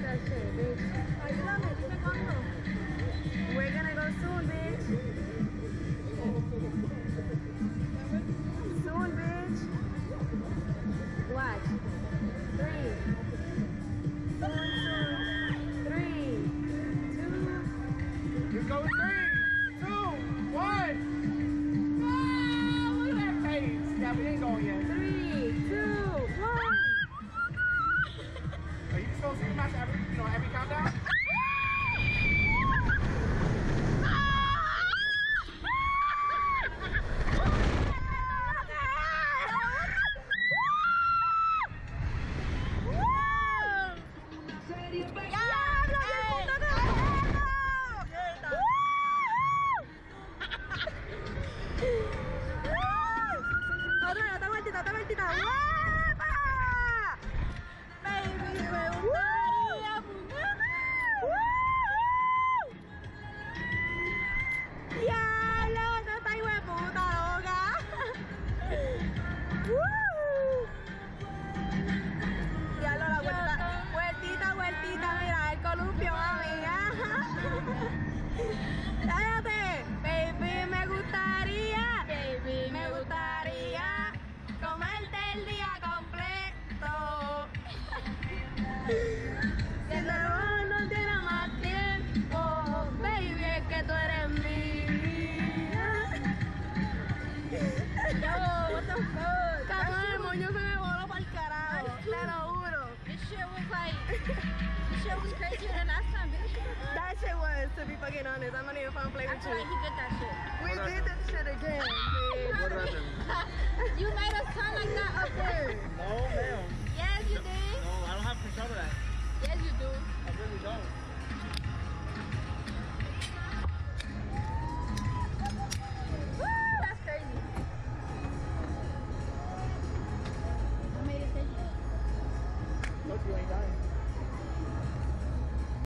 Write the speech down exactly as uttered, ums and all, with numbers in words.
that shit, bitch. Ayúdame, dime cuándo. We're gonna go soon, bitch. Soon, bitch. Watch. Three. Soon, soon. Three. Two. You go three, two, one. Oh, look at that face. Yeah, we ain't going yet. Three, two, one. Are you just gonna see the match every, you know, every countdown? Cállate, baby, me gustaría, baby, me gustaría comerte el día completo. Si no, no tiene más tiempo, baby, es que tú eres mía. Yo, what the fuck? Cabrón, el moño se me voló pa'l carajo, te lo juro. This shit was like, this shit was crazier than last time, bitch. That shit was, to be fucking honest. I'm not even fun play I with feel you. like he did that shit. We did that shit again, bitch. What happened? You made us sound like that up there. No, ma'am.